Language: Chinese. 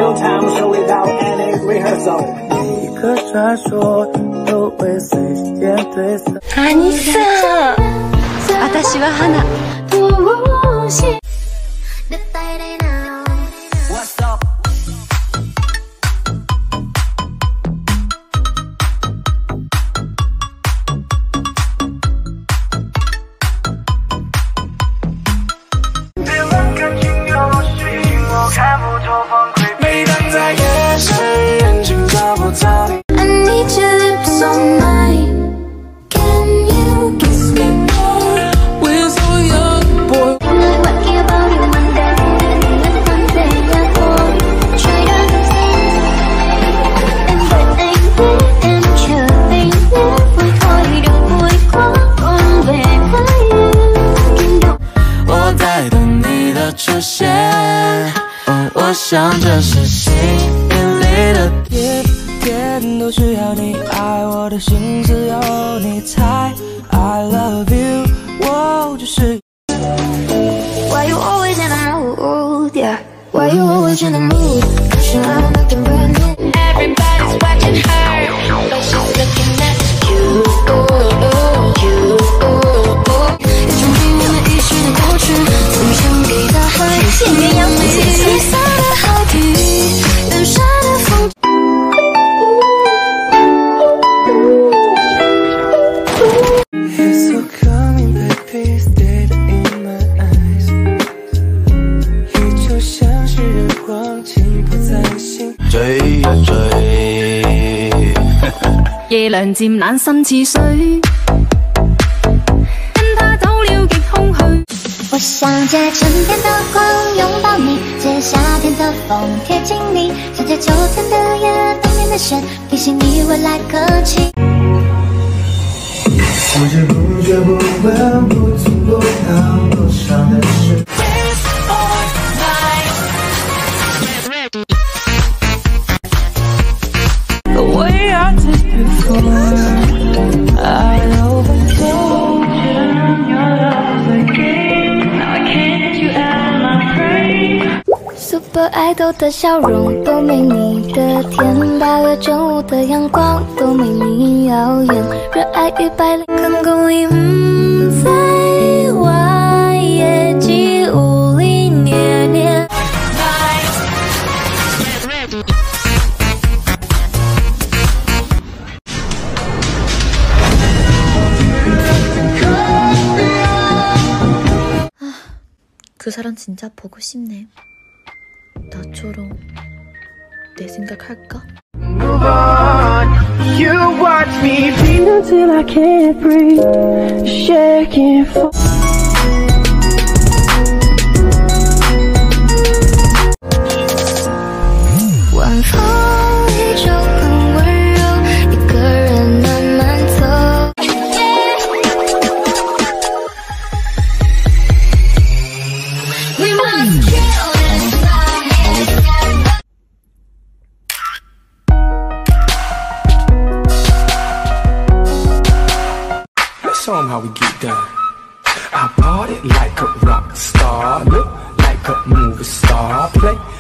real time, so without any rehearsal. 一个传说都会随时间褪色。 何さ私は花。 每当在夜深人静找不到你。 I need your lips on mine. Can you kiss me more? We're so young, boy. I'm not working about you one day. One day I fall. Try to and breathe and chill. Vui thôi đừng vui quá. Con về với you. 我在等你的出现。我想这是心眼里的天天都需要你爱我的心只有你猜 I love you 我就是 Why you always in the mood, yeah Why you always in the mood Cause you're out looking brand new Everybody's watching her But she's looking at you You有种命运的遗失的过去从想给大海写鸳鸯不写彩色的海底远山的风 It's so coming baby stayed in my eyes 你就像是日光浸泡在心追呀追夜涼漸冷心似水跟他走了極空虛我想借春天的光拥抱你，借夏天的风贴近你，想借秋天的夜、冬天的雪，提醒你未来可期。 不知不觉不问不从不到路上的事。The way I did before, I overtold Super Idol 的笑容都没你的甜，8月正午的阳光都没你耀眼，热爱与百里看公里在外野季无力年年。그 사람 진짜 보고 싶네. 나처럼 내 생각할까? Move on, you watch me beat until I can't breathe, shaking for. 晚风依旧很温柔，一个人慢慢走。We must kill this night. Let's show 'em how we get down. I party like a rock star, look like a movie star, play